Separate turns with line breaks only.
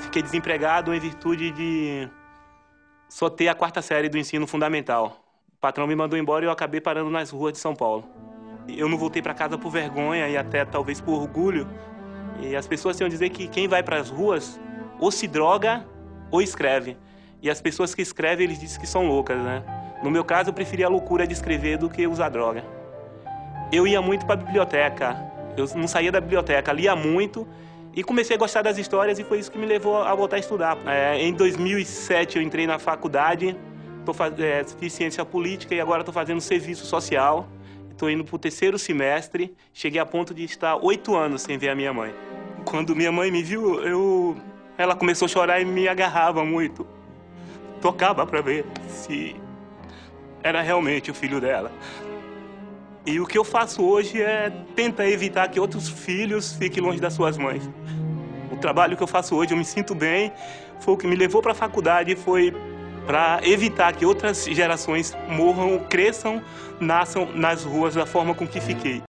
fiquei desempregado em virtude de só ter a 4ª série do ensino fundamental. O patrão me mandou embora e eu acabei parando nas ruas de São Paulo. Eu não voltei para casa por vergonha e até talvez por orgulho. E as pessoas têm a dizer que quem vai para as ruas ou se droga ou escreve. E as pessoas que escrevem, eles dizem que são loucas, né? No meu caso, eu preferia a loucura de escrever do que usar droga. Eu ia muito para a biblioteca. Eu não saía da biblioteca, lia muito e comecei a gostar das histórias e foi isso que me levou a voltar a estudar. Em 2007 eu entrei na faculdade, fiz ciência política e agora estou fazendo serviço social. Estou indo para o 3º semestre, cheguei a ponto de estar 8 anos sem ver a minha mãe. Quando minha mãe me viu, ela começou a chorar e me agarrava muito. Tocava para ver se era realmente o filho dela. E o que eu faço hoje é tentar evitar que outros filhos fiquem longe das suas mães. O trabalho que eu faço hoje, eu me sinto bem, foi o que me levou para a faculdade, foi para evitar que outras gerações morram, cresçam, nasçam nas ruas da forma com que fiquei.